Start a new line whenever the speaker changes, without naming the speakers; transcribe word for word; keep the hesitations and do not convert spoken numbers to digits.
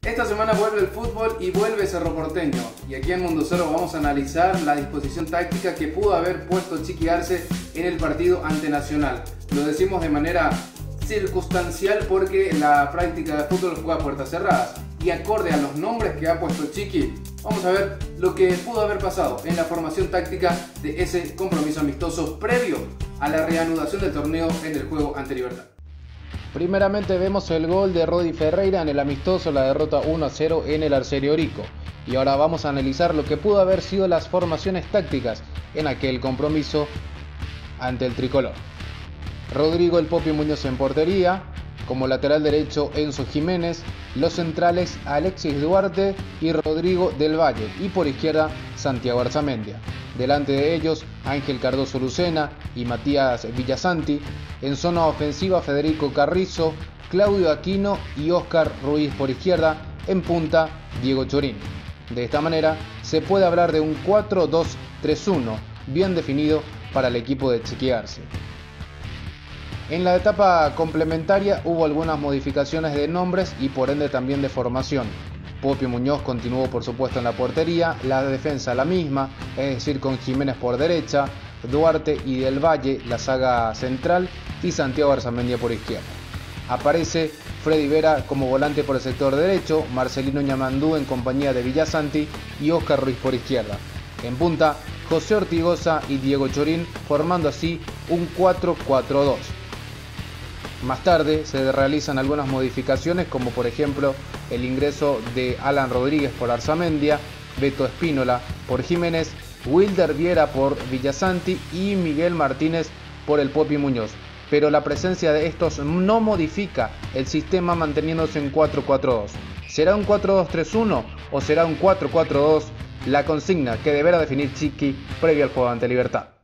Esta semana vuelve el fútbol y vuelve Cerro Porteño, y aquí en Mundo Cero vamos a analizar la disposición táctica que pudo haber puesto Chiqui Arce en el partido ante Nacional. Lo decimos de manera circunstancial porque la práctica de fútbol juega a puertas cerradas, y acorde a los nombres que ha puesto Chiqui, vamos a ver lo que pudo haber pasado en la formación táctica de ese compromiso amistoso previo a la reanudación del torneo en el juego ante Libertad.
Primeramente vemos el gol de Rodi Ferreira en el amistoso, la derrota uno a cero en el Arcerio Orico. Y ahora vamos a analizar lo que pudo haber sido las formaciones tácticas en aquel compromiso ante el tricolor. Rodrigo El Popi Muñoz en portería, como lateral derecho Enzo Jiménez, los centrales Alexis Duarte y Rodrigo del Valle, y por izquierda Santiago Arzamendia. Delante de ellos Ángel Cardoso Lucena y Matías Villasanti. En zona ofensiva Federico Carrizo, Claudio Aquino y Óscar Ruiz por izquierda. En punta Diego Chorín. De esta manera se puede hablar de un cuatro dos tres uno bien definido para el equipo de Chiqui Arce. En la etapa complementaria hubo algunas modificaciones de nombres y por ende también de formación. Popi Muñoz continuó por supuesto en la portería, la defensa la misma, es decir con Jiménez por derecha, Duarte y Del Valle la saga central y Santiago Arzamendia por izquierda. Aparece Freddy Vera como volante por el sector derecho, Marcelino Ñamandú en compañía de Villasanti y Óscar Ruiz por izquierda. En punta, José Ortigosa y Diego Chorín, formando así un cuatro cuatro dos. Más tarde se realizan algunas modificaciones, como por ejemplo el ingreso de Alan Rodríguez por Arzamendia, Beto Espínola por Jiménez, Wilder Viera por Villasanti y Miguel Martínez por el Popi Muñoz. Pero la presencia de estos no modifica el sistema, manteniéndose en cuatro cuatro dos. ¿Será un cuatro dos tres uno o será un cuatro cuatro dos? La consigna que deberá definir Chiqui previo al juego ante Libertad.